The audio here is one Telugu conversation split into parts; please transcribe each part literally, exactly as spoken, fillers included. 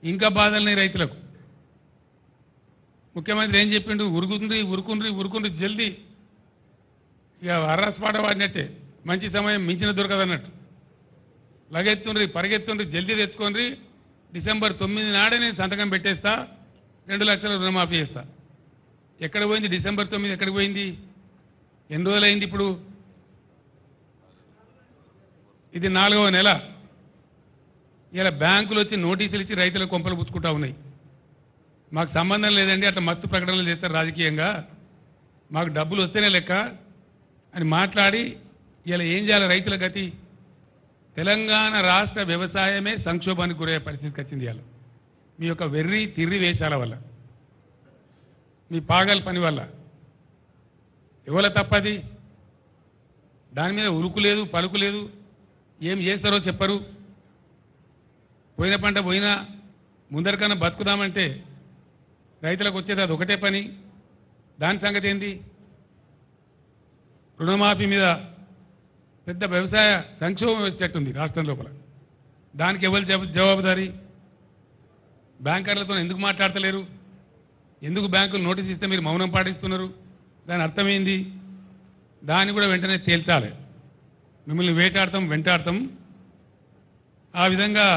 ఇంకా బాధల్ని రైతులకు. ముఖ్యమంత్రి ఏం చెప్పిండు? ఉరుకుండ్రి ఉరుకుండ్రి ఉరుకుండ్రి జల్దీ. ఇక అర్రస్పాట వాడినట్టే, మంచి సమయం మించిన దొరకదన్నట్టు. లగెత్తుండ్రి, పరిగెత్తుండ్రి, జల్దీ తెచ్చుకోండి, డిసెంబర్ తొమ్మిది నాడే నేను సంతకం పెట్టేస్తా, రెండు లక్షల రుణమాఫీ చేస్తా. ఎక్కడ పోయింది డిసెంబర్ తొమ్మిది? ఎక్కడికి పోయింది? ఎన్ని రోజులైంది ఇప్పుడు? ఇది నాలుగవ నెల. ఇలా బ్యాంకులు వచ్చి నోటీసులు ఇచ్చి రైతులకు కొంపలు పుచ్చుకుంటా ఉన్నాయి. మాకు సంబంధం లేదండి, అట్లా మత్తు ప్రకటనలు చేస్తారు రాజకీయంగా, మాకు డబ్బులు వస్తేనే లెక్క అని మాట్లాడి ఇలా ఏం చేయాలి రైతుల గతి? తెలంగాణ రాష్ట్ర వ్యవసాయమే సంక్షోభానికి గురయ్యే పరిస్థితికి వచ్చింది ఇవాళ. మీ యొక్క వెర్రి తిర్రి వేషాల వల్ల, మీ పాగల్ పని వల్ల. ఎవల తప్పది? దాని మీద ఉరుకు లేదు, పలుకు లేదు. ఏం చేస్తారో చెప్పరు. పోయిన పంట పోయినా ముందరికన్నా బతుకుదామంటే రైతులకు వచ్చేది అది ఒకటే పని. దాని సంగతి ఏంటి? రుణమాఫీ మీద పెద్ద వ్యవసాయ సంక్షోభం వచ్చేటట్టుంది రాష్ట్రం లోపల. దానికి ఎవరు జవాబుదారీ? బ్యాంకర్లతో ఎందుకు మాట్లాడతలేరు? ఎందుకు బ్యాంకులు నోటీస్ ఇస్తే మీరు మౌనం పాటిస్తున్నారు? దాని అర్థమైంది. దాన్ని కూడా వెంటనే తేల్చాలి. మిమ్మల్ని వేటాడతాం, వెంటాడతాం. ఆ విధంగా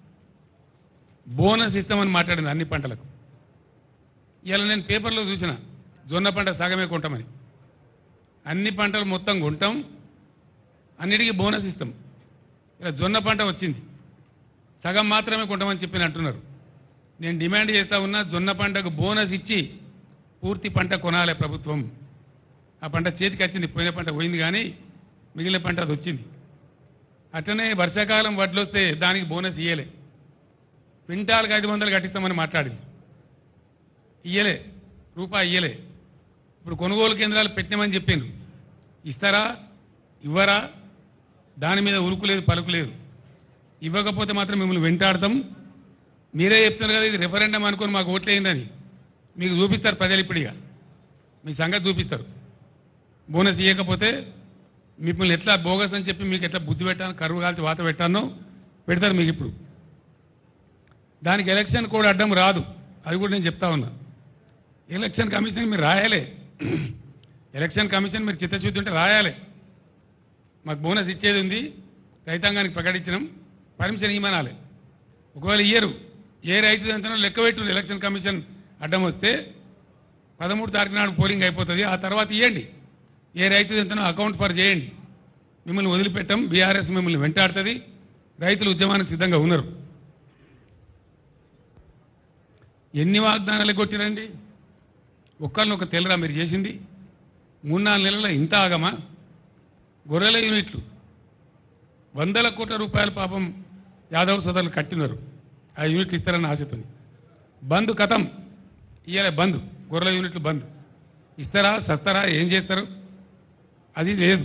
బోనస్ ఇస్తామని మాట్లాడింది అన్ని పంటలకు. ఇలా నేను పేపర్లో చూసిన, జొన్న పంట సగమే కొంటామని. అన్ని పంటలు మొత్తం కొంటాం, అన్నిటికీ బోనస్ ఇస్తాం. ఇలా జొన్న పంట వచ్చింది, సగం మాత్రమే కొంటామని చెప్పి అంటున్నారు. నేను డిమాండ్ చేస్తా ఉన్నా, జొన్న పంటకు బోనస్ ఇచ్చి పూర్తి పంట కొనాలి ప్రభుత్వం. ఆ పంట చేతికి వచ్చింది, పోయిన పంట పోయింది కానీ మిగిలిన పంట అది వచ్చింది. అట్లనే వర్షాకాలం వడ్లు వస్తే దానికి బోనస్ ఇయ్యలే. క్వింటాల్కి ఐదు వందలు కట్టిస్తామని మాట్లాడింది, ఇయ్యలే, రూపాయి ఇయ్యలే. ఇప్పుడు కొనుగోలు కేంద్రాలు పెట్టినామని చెప్పిండు, ఇస్తారా ఇవ్వరా? దాని మీద ఉరుకు లేదు, పలుకు లేదు. ఇవ్వకపోతే మాత్రం మిమ్మల్ని వెంటాడతాం. మీరే చెప్తున్నారు కదా ఇది రెఫరెండం అనుకుని మాకు ఓట్లేయిందని. మీకు చూపిస్తారు ప్రజలు, ఇప్పుడిగా మీ సంగతి చూపిస్తారు. బోనస్ ఇవ్వకపోతే మిమ్మల్ని ఎట్లా బోగస్ అని చెప్పి మీకు ఎట్లా బుద్ధి పెట్టాను, కరువు కాల్చి వాత పెట్టానో పెడతారు మీకు ఇప్పుడు. దానికి ఎలక్షన్ కూడా అడ్డం రాదు, అది కూడా నేను చెప్తా ఉన్నా. ఎలక్షన్ కమిషన్ మీరు రాయాలి, ఎలక్షన్ కమిషన్ మీరు చిత్తశుద్ధి ఉంటే రాయాలి. మాకు బోనస్ ఇచ్చేది ఉంది, రైతాంగానికి ప్రకటించినాం, పర్మిషన్ ఇవ్వనాలి. ఒకవేళ ఇయ్యరు, ఏ రైతు ఎంతనో లెక్క పెట్టు. ఎలక్షన్ కమిషన్ అడ్డం వస్తే పదమూడు తారీఖు నాడు పోలింగ్ అయిపోతుంది, ఆ తర్వాత ఇవ్వండి. ఏ రైతు ఎంతనో అకౌంట్ ఫర్ చేయండి. మిమ్మల్ని వదిలిపెట్టం, బీఆర్ఎస్ మిమ్మల్ని వెంటాడుతుంది. రైతులు ఉద్యమానికి సిద్ధంగా ఉన్నారు. ఎన్ని వాగ్దానాలు కొట్టిరండి? ఒక్కరిని ఒక తెల్లరా మీరు చేసింది? మూడు నాలుగు నెలల ఇంత ఆగమా? గొర్రెల యూనిట్లు వందల కోట్ల రూపాయల పాపం యాదవ్ సోదరులు కట్టినారు, ఆ యూనిట్లు ఇస్తారన్న ఆశతో. బంద్ కథం, ఇయ్యాలి బంద్, గొర్రెల యూనిట్లు బంద్. ఇస్తారా, సస్తారా, ఏం చేస్తారు? అది లేదు.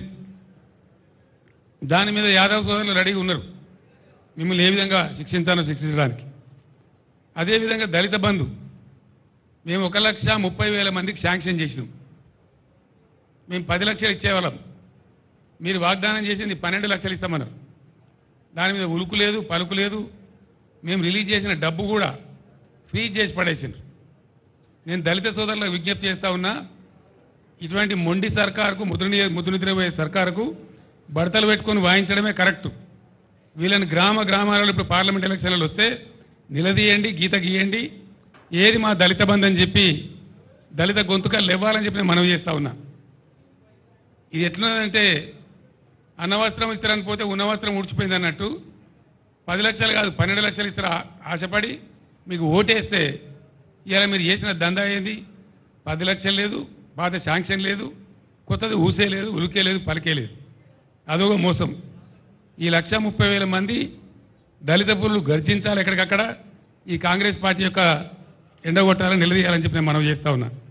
దాని మీద యాదవ్ సోదరులు రెడీగా ఉన్నారు మిమ్మల్ని ఏ విధంగా శిక్షించాలో శిక్షించడానికి. అదేవిధంగా దళిత బంధు మేము ఒక లక్ష ముప్పై వేల మందికి శాంక్షన్ చేసినాం. మేము పది లక్షలు ఇచ్చేవాళ్ళం, మీరు వాగ్దానం చేసింది పన్నెండు లక్షలు ఇస్తామన్నారు. దాని మీద ఉలుకు లేదు, పలుకు లేదు. మేము రిలీజ్ చేసిన డబ్బు కూడా ఫ్రీజ్ చేసి పడేసిండ్రు. నేను దళిత సోదరులకు విజ్ఞప్తి చేస్తా ఉన్నా, ఇటువంటి మొండి సర్కారుకు, ముద్ర ముద్ర నిద్రపోయే సర్కారుకు బడతలు పెట్టుకొని వాయించడమే కరెక్టు. వీళ్ళని గ్రామ గ్రామాలలో ఇప్పుడు పార్లమెంట్ ఎలక్షన్లు వస్తే నిలదీయండి, గీత గీయండి, ఏది మా దళిత బంధు అని చెప్పి దళిత గొంతుకలు ఇవ్వాలని చెప్పి నేను మనవి చేస్తా ఉన్నా. ఇది ఎట్లున్నదంటే అన్నవస్త్రం ఇస్తారని పోతే ఉన్నవస్త్రం ఊడ్చిపోయింది అన్నట్టు. పది లక్షలు కాదు పన్నెండు లక్షలు ఇస్తారు ఆశపడి మీకు ఓటేస్తే ఇలా మీరు చేసిన దందా ఏంది? పది లక్షలు లేదు, పాత శాంక్షన్ లేదు, కొత్తది ఊసే లేదు, ఉలికే లేదు, పలికే లేదు. అదొక మోసం. ఈ లక్ష ముప్పై వేల మంది దళిత పురులు గర్జించాలి ఎక్కడికక్కడ. ఈ కాంగ్రెస్ పార్టీ యొక్క ఎండగొట్టాలని నిలదీయాలని చెప్పి నేను మనవి చేస్తా ఉన్నా.